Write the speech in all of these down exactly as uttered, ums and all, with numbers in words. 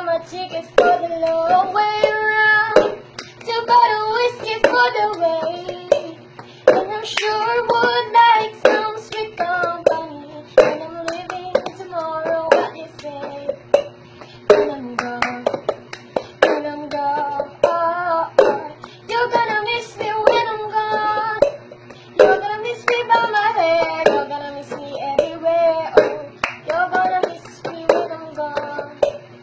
got my tickets for the long way around. Two bottle whiskey for the way. And I'm sure would like some sweet company. And I'm leaving tomorrow, what you say? When I'm gone, when I'm gone, oh, oh. You're gonna miss me when I'm gone. You're gonna miss me by my hair. You're gonna miss me everywhere. Oh, you're gonna miss me when I'm gone.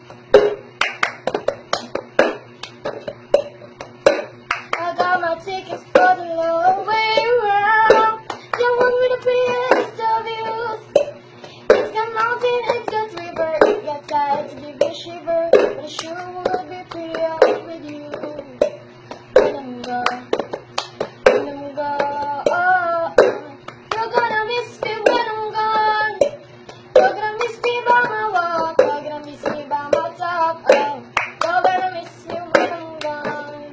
I got my tickets for the long way around. You want me to prettiest of views. It's got mountain, it's got river. It got tired to give you a shiver, but it sure would be prettier with you. When I'm gone, when I'm gone, oh, oh. You're gonna miss me when I'm gone. You're gonna miss me by my walk. You're gonna miss me by my talk. Oh, you're gonna miss me when I'm gone.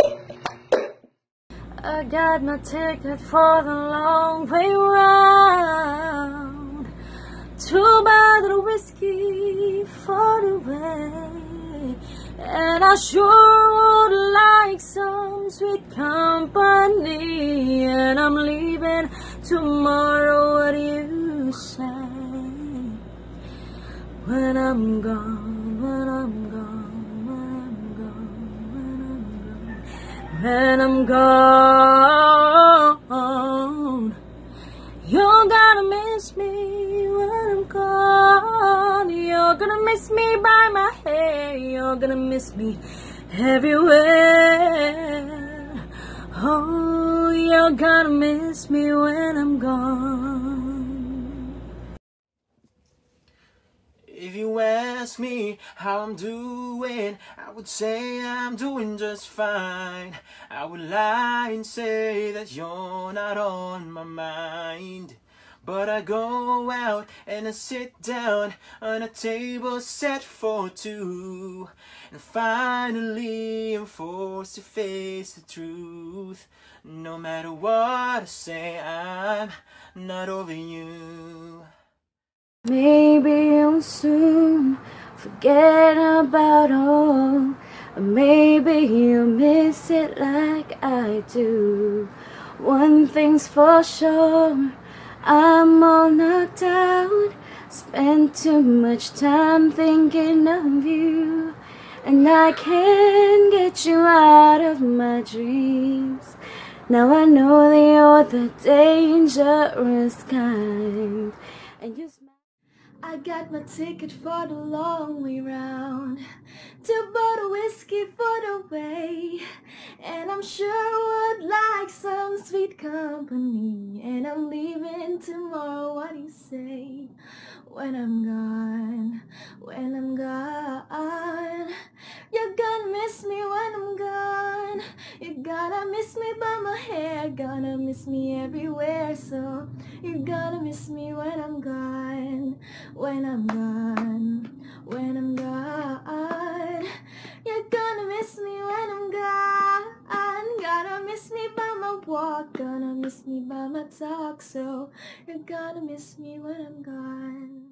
I got my ticket for the long way round. Two bottle whiskey for the way. And I sure would like some sweet company. And I'm leaving tomorrow, what do you say? When I'm gone, when I'm gone, when I'm gone, when I'm gone, when I'm gone. You're gonna miss me when I'm gone. You're gonna miss me by my hair. You're gonna miss me everywhere. Oh, you're gonna miss me when I'm gone. If you ask me how I'm doing, I would say I'm doing just fine. I would lie and say that you're not on my mind. But I go out and I sit down on a table set for two. And finally I'm forced to face the truth. No matter what I say, I'm not over you. Maybe you'll soon forget about all. Or maybe you'll miss it like I do. One thing's for sure, I'm all knocked out. Spent too much time thinking of you, and I can't get you out of my dreams. Now I know that you're the dangerous kind. And you smile. I got my ticket for the long way round. Two bottle whiskey for the way. And I'm sure would like some sweet company. And I'm leaving tomorrow, what do you say? When I'm gone, when I'm gone. You're gonna miss me when I'm gone. You're gonna miss me by my hair. Gonna miss me everywhere. So you're gonna miss me when I'm gone. When I'm gone, when I'm gone. You're gonna miss me when I'm gone. Gonna miss me by my walk. Gonna miss me by my talk. So you're gonna miss me when I'm gone.